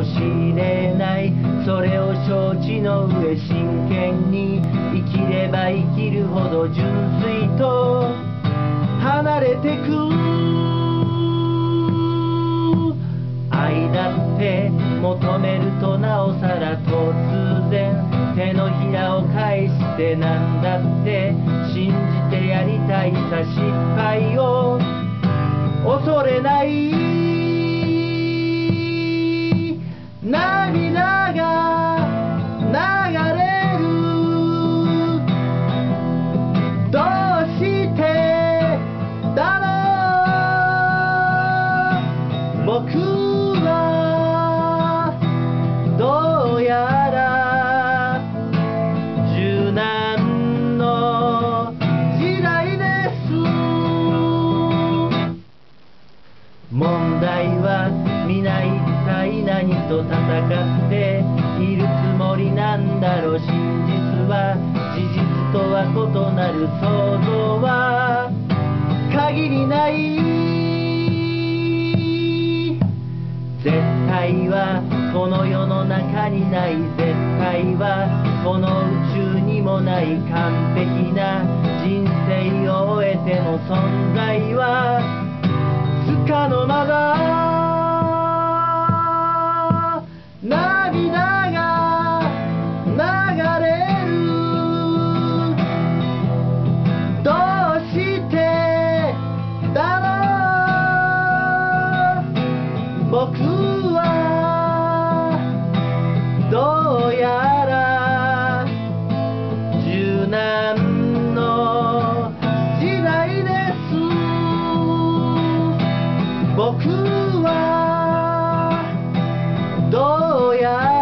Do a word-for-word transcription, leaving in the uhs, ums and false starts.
もしれない。それを承知の上真剣に生きれば生きるほど純粋と離れてく。愛だって求めるとなおさら突然手のひらを返してなんだって信じてやりたいさ。失敗を恐れない涙が流れる。どうしてだろう。僕はどうやら柔軟の時代です。問題は皆一体何と戦っているつもりなんだろう。真実は事実とは異なる。想像は限りない。絶対はこの世の中にない。絶対はこの宇宙にもない。完璧な人生を終えても存在はつかの間だ。涙が流れる。どうしてだろう。僕はどうやら柔軟の時代です。僕はどうやら